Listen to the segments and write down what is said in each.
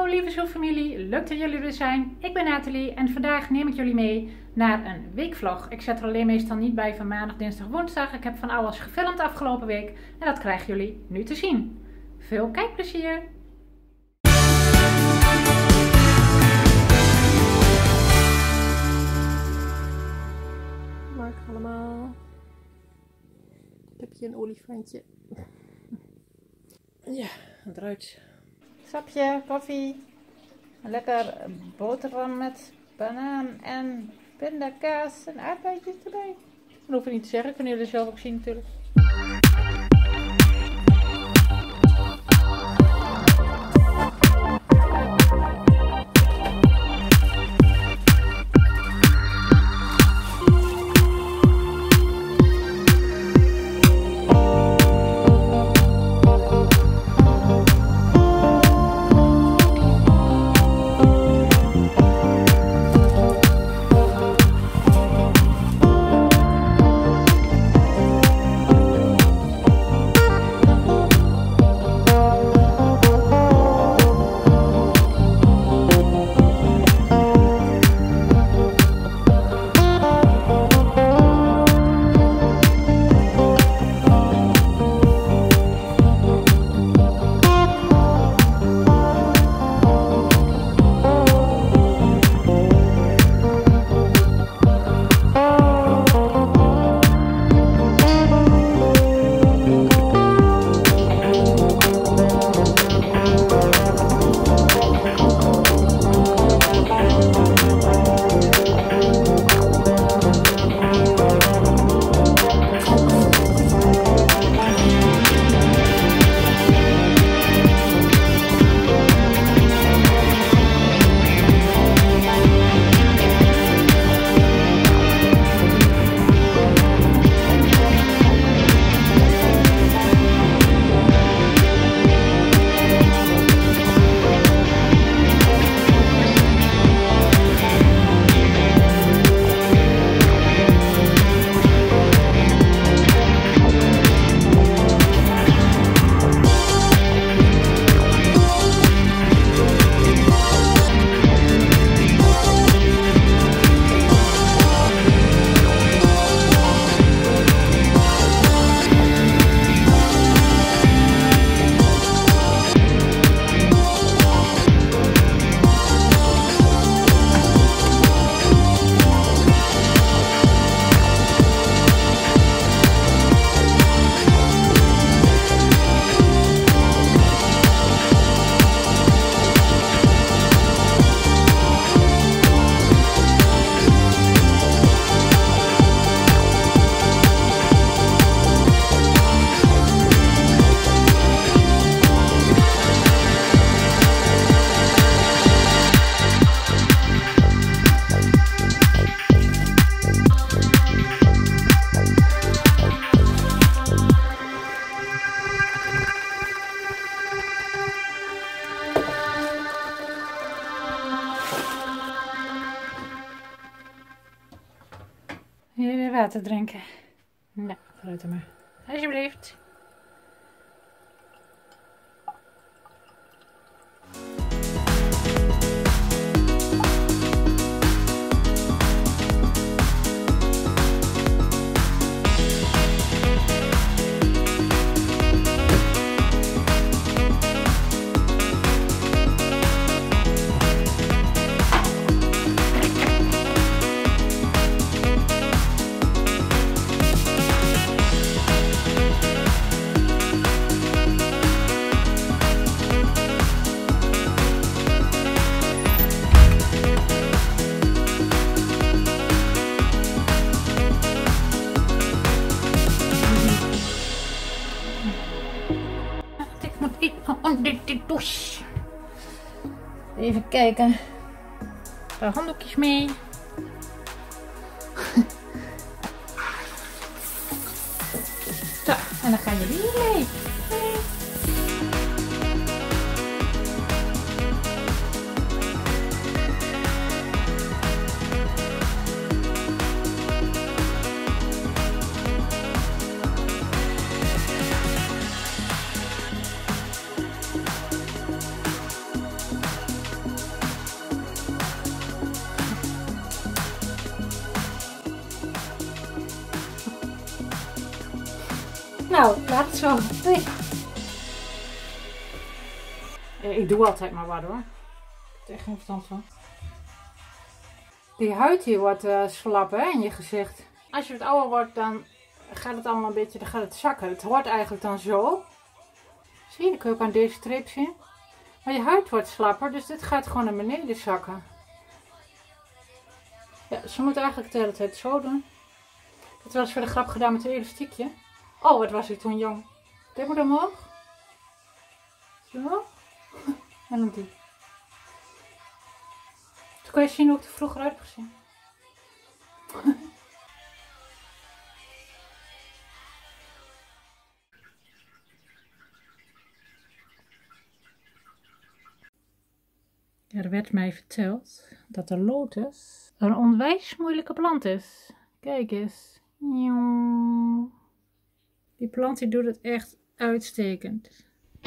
lieve zoelfamilie, leuk dat jullie er zijn. Ik ben Nathalie en vandaag neem ik jullie mee naar een weekvlog. Ik zet er alleen meestal niet bij van maandag, dinsdag, woensdag. Ik heb van alles gefilmd afgelopen week en dat krijgen jullie nu te zien. Veel kijkplezier! Mark allemaal. Heb je een olifantje? Ja, eruit. Sapje, koffie, een lekker boterham met banaan en pindakaas en aardbeidjes erbij. Dat hoef ik niet te zeggen, kunnen jullie zelf ook zien natuurlijk. Hier weer water drinken. Nou, vooruit er maar. Alsjeblieft. Onder de douche. Even kijken. Een paar handdoekjes mee. Zo, en dan gaan jullie hier mee. Nou, laat het zo. Doei. Ik doe altijd maar wat hoor. Ik heb er echt geen verstand van. Die huid hier wordt slap hè, in je gezicht. Als je wat ouder wordt, dan gaat het allemaal een beetje, dan gaat het zakken. Het hoort eigenlijk dan zo. Zie je, dan kun je ook aan deze streep zien. Maar je huid wordt slapper, dus dit gaat gewoon naar beneden zakken. Ja, ze moet eigenlijk de hele tijd zo doen. Ik heb het wel eens voor de grap gedaan met een elastiekje. Oh, wat was ik toen jong. Dit moet omhoog. Zo. En dan die. Toen kun je zien hoe ik er vroeger uit heb gezien. Er werd mij verteld dat de lotus een onwijs moeilijke plant is. Kijk eens. Die plant die doet het echt uitstekend.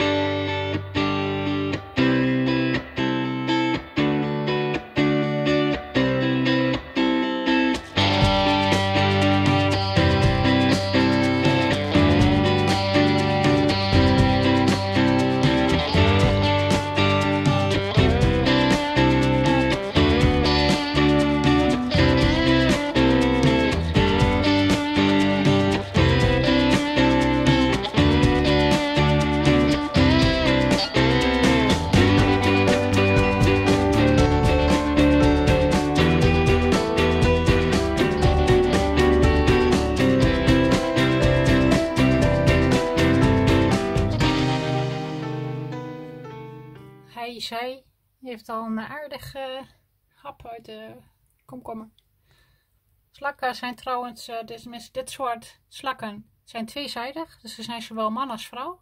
Zij heeft al een aardige hap uit de komkommer. Slakken zijn trouwens, dit soort slakken zijn tweezijdig, dus ze zijn zowel man als vrouw.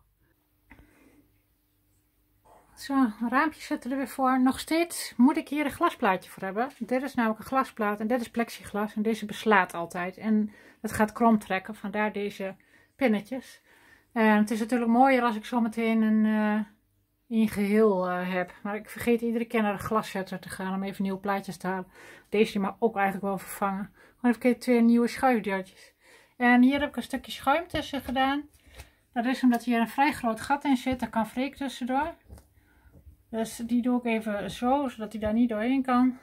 Zo, een raampje zetten er weer voor. Nog steeds moet ik hier een glasplaatje voor hebben. Dit is namelijk een glasplaat en dit is plexiglas en deze beslaat altijd. En het gaat krom trekken, vandaar deze pinnetjes. En het is natuurlijk mooier als ik zo meteen een in geheel heb. Maar ik vergeet iedere keer naar de glaszetter te gaan om even nieuwe plaatjes te halen. Deze mag ook eigenlijk wel vervangen. Gewoon even 2 nieuwe schuifdeurtjes. En hier heb ik een stukje schuim tussen gedaan. Dat is omdat hier een vrij groot gat in zit. Daar kan Freek tussendoor. Dus die doe ik even zo, zodat hij daar niet doorheen kan.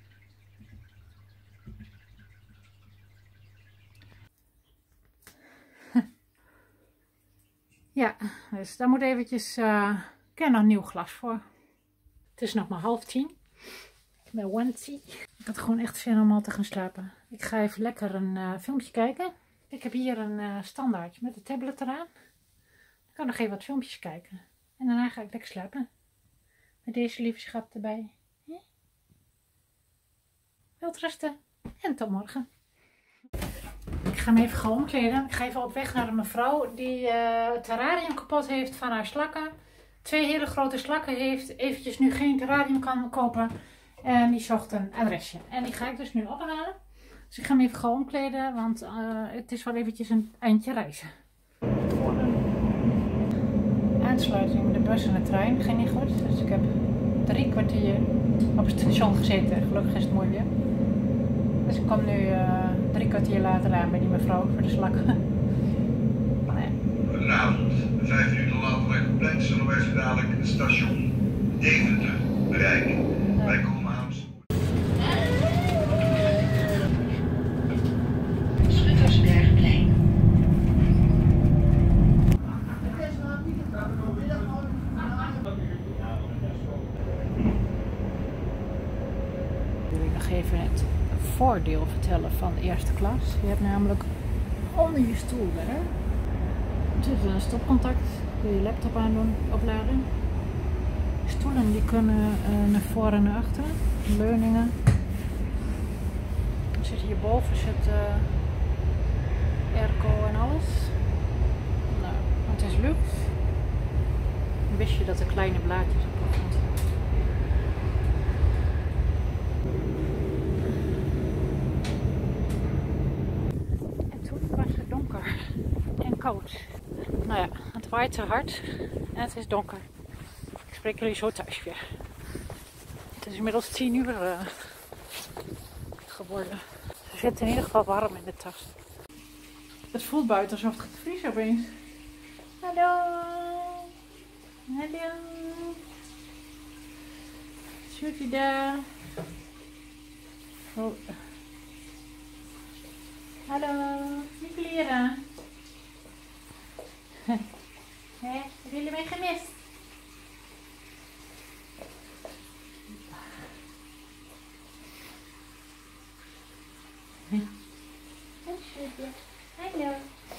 Ja, dus daar moet eventjes... ik heb nog nieuw glas voor. Het is nog maar 9:30. Ik ben onesie. Ik had gewoon echt zin om al te gaan slapen. Ik ga even lekker een filmpje kijken. Ik heb hier een standaardje met de tablet eraan. Ik kan nog even wat filmpjes kijken. En daarna ga ik lekker slapen. Met deze lieve schat erbij. Welterusten. En tot morgen. Ik ga me even gaan omkleden. Ik ga even op weg naar een mevrouw die het terrarium kapot heeft van haar slakken. 2 hele grote slakken heeft. Eventjes nu geen terrarium kan kopen. En die zocht een adresje. En die ga ik dus nu ophalen. Dus ik ga me even gaan omkleden. Want het is wel eventjes een eindje reizen. Voor een aansluiting met de bus en de trein ging niet goed. Dus ik heb 3 kwartier op het station gezeten. Gelukkig is het mooi weer. Dus ik kom nu 3 kwartier later aan bij die mevrouw voor de slakken. Goedenavond. 5 minuten later bij het plein zullen wij zo dadelijk het station Deventer bereiken. Wij komen aan. Schuttersbergplein. Wil ik nog even het voordeel vertellen van de eerste klas. Je hebt namelijk onder je stoel daar. Er zit een stopcontact. Kun je je laptop aandoen, opladen. Stoelen die kunnen naar voren en naar achteren. Leuningen. Er zit hierboven airco en alles. Nou, het is luxe. Wist je dat er kleine blaadjes op komt? En toen was het donker en koud. Nou ja, het waait te hard en het is donker. Ik spreek jullie zo thuis weer. Het is inmiddels 10 uur geworden. Ze zit in ieder geval warm in de tas. Het voelt buiten alsof het gaat vriezen opeens. Hallo. Hallo. Zoet je daar? Oh. Hallo. Niet kleren. Hebben jullie mij gemist? Hallo.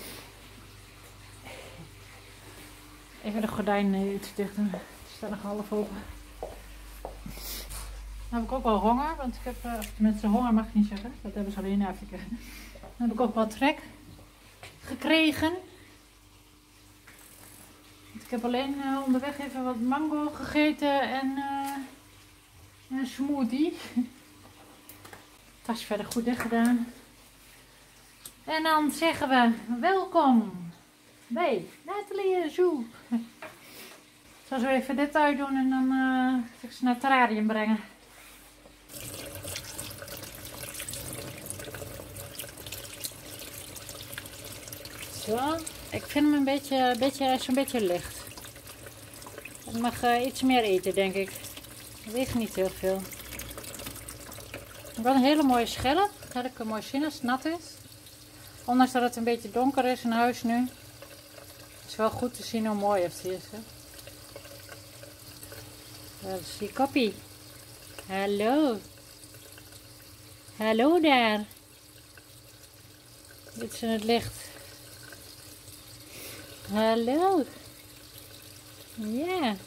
Even de gordijn iets dicht doen. Het staat nog half open. Dan heb ik ook wel honger, want ik heb, met z'n honger mag ik niet zeggen. Dat hebben ze alleen in Afrika. Dan heb ik ook wel trek gekregen. Ik heb alleen onderweg even wat mango gegeten en een smoothie. Tas verder goed dicht gedaan. En dan zeggen we welkom bij Nathalie Zoo. Ik zal zo even dit uitdoen en dan zal ik ze naar het terrarium brengen. Zo, ik vind hem zo'n beetje licht. Ik mag iets meer eten, denk ik. Ik weeg niet heel veel. Wel een hele mooie schelp. Dat had ik mooi zien als het nat is. Ondanks dat het een beetje donker is in huis nu. Het is wel goed te zien hoe mooi het is. Hè? Dat is die koppie. Hallo. Hallo daar. Dit is in het licht. Hallo. Ja.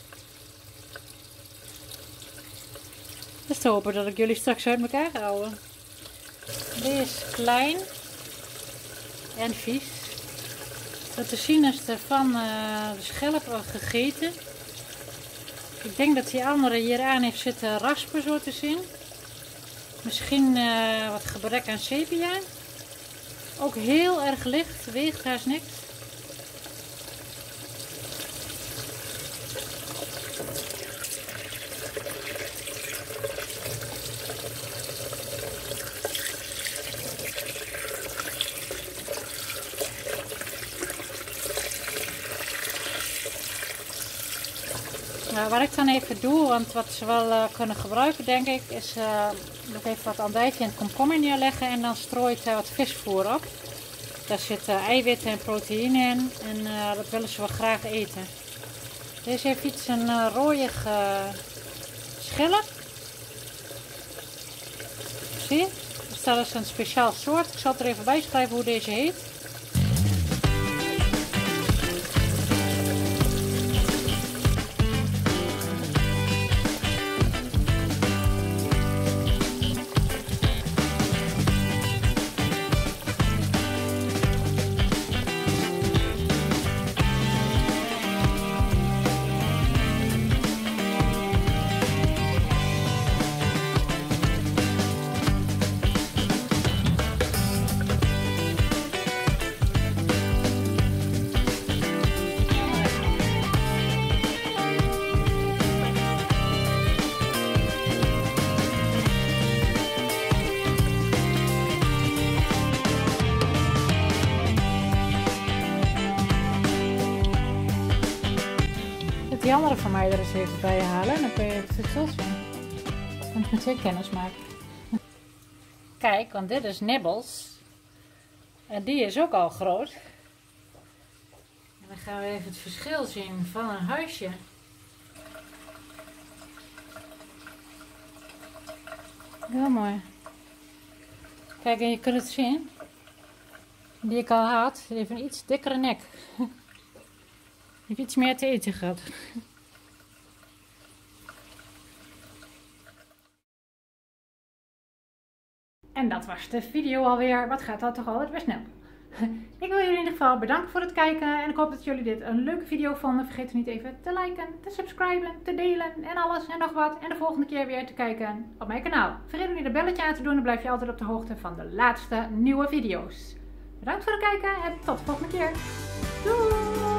Dus te hopen dat ik jullie straks uit elkaar ga houden. Deze is klein en vies. Zo te zien is er van de schelp gegeten. Ik denk dat die andere hier aan heeft zitten raspen, zo te zien. Misschien wat gebrek aan sepia. Ook heel erg licht, weegt haast niks. Wat ik dan even doe, want wat ze wel kunnen gebruiken denk ik, is nog even wat andijvie en komkommer neerleggen en dan strooit wat visvoer op. Daar zitten eiwitten en proteïne in en dat willen ze wel graag eten. Deze heeft iets een rooiig schelp. Zie je? Dus dat is een speciaal soort. Ik zal het er even bij schrijven hoe deze heet. Die andere van mij er eens even bij halen en dan kun je het verschil zien. Dan kun je kennis maken. Kijk, want dit is Nibbles. En die is ook al groot. En dan gaan we even het verschil zien van een huisje. Heel mooi. Kijk, en je kunt het zien. Die ik al had, die heeft een iets dikkere nek. Die heeft iets meer te eten gehad. En dat was de video alweer. Wat gaat dat toch altijd weer snel. Ik wil jullie in ieder geval bedanken voor het kijken. En ik hoop dat jullie dit een leuke video vonden. Vergeet niet even te liken, te subscriben, te delen en alles en nog wat. En de volgende keer weer te kijken op mijn kanaal. Vergeet niet het belletje aan te doen. Dan blijf je altijd op de hoogte van de laatste nieuwe video's. Bedankt voor het kijken en tot de volgende keer. Doei!